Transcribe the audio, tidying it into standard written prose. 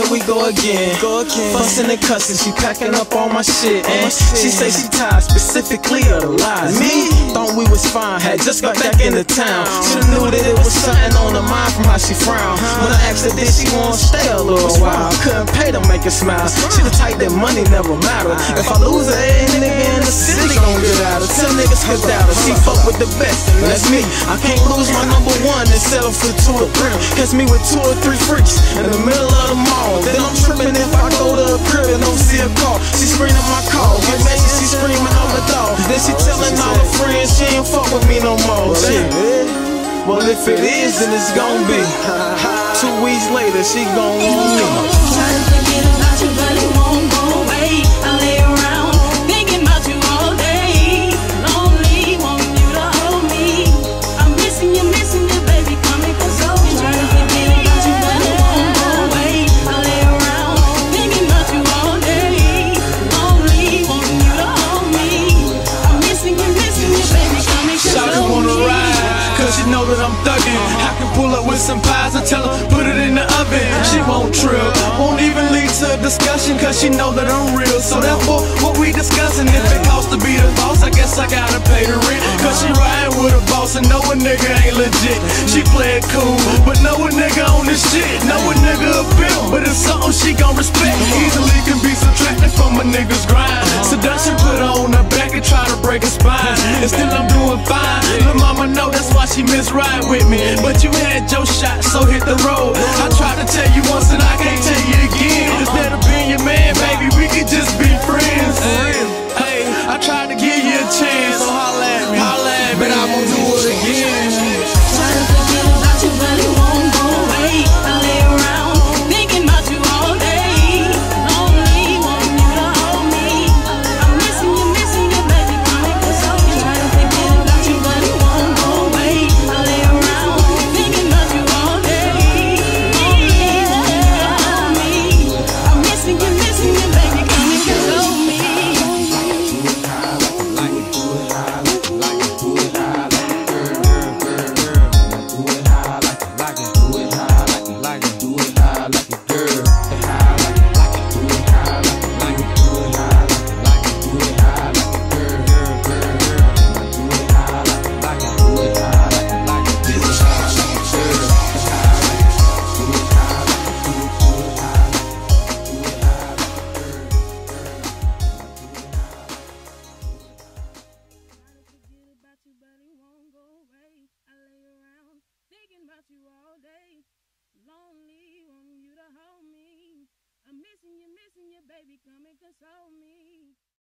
here we go again. Fussing and cussing, she packing up all my shit. And she say she tired specifically of the lies. Me? Thought we was fine, had just got back into town. Shoulda knew that it was something on her mind from how she frowned. When I asked her did she wanna stay a little while, I couldn't pay to make her smile. She the type that money never matter. If I lose her, every nigga in the city gon' get out her. Tell niggas get out her. She fuck with the best, and that's me. I can't lose my number one and settle for 2 or 3. Catch me with 2 or 3 freaks in the middle of the mall. Then I'm tripping if I go to a crib and don't see a call. She screaming my call, get messy, she screaming on the dog. Then she telling all her friends she ain't fuck with me no more. Shit. Well, if it is, then it's gon' be. 2 weeks later, she gon' want me. Try to forget about you, but it won't go away. I lay around thinking about you all day. Lonely, wanting you to hold me. I'm missing you, baby. Come and console me. Try to forget about you, but it won't go away. I lay around thinking about you all day. Lonely, wanting you to hold me. I'm missing you, baby. Come and console me. Shawty wanna ride, cause she know that I'm thuggin'. I can pull up with some pies and tell her put it in the oven. She won't trip, won't even lead to a discussion, cause she know that I'm real. So therefore, what we discussing, if it costs to be the boss, I guess I gotta pay the rent. Cause she riding with a boss and know a nigga ain't legit. She play it cool, but know a nigga on this shit. Know a nigga a pimp, but it's something she gon' respect. Easily can be subtracted from a nigga's grind. Seduction put her on her back and try to break her spine. And still I'm doing fine. Lil' mama know that's why she miss ride with me. But you had your shot, so hit the road. I tried to tell you once and I can't tell you again. Instead of being your man, baby, we could just be friends. Hey, I tried to give you a chance, so holla at me, but I won't do it again. Try to forget about you, but it won't go away. I lay around thinking about you all day. Lonely, wanting you to hold me. I'm missing you, baby. Come and console me. Try to forget about you, but it won't go away. I lay around thinking about you all day. Lonely, wanting you to hold me. I'm missing you, baby. Come and console me. Thinking about you all day, lonely, wanting you to hold me. I'm missing you, baby, come and console me.